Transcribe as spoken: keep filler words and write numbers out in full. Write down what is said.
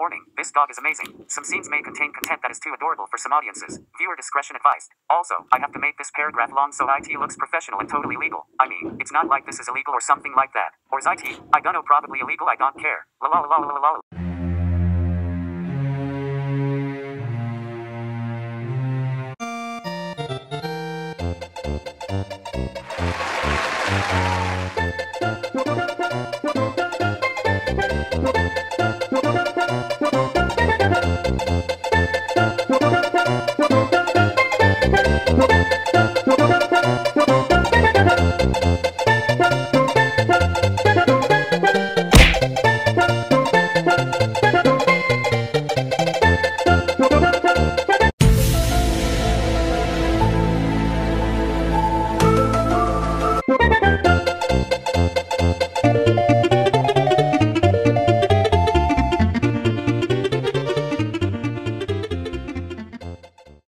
Warning, this dog is amazing. Some scenes may contain content that is too adorable for some audiences. Viewer discretion advised. Also, I have to make this paragraph long so it looks professional and totally legal. I mean, it's not like this is illegal or something like that. Or is it? I don't know, probably illegal, I don't care. La la la la la la la.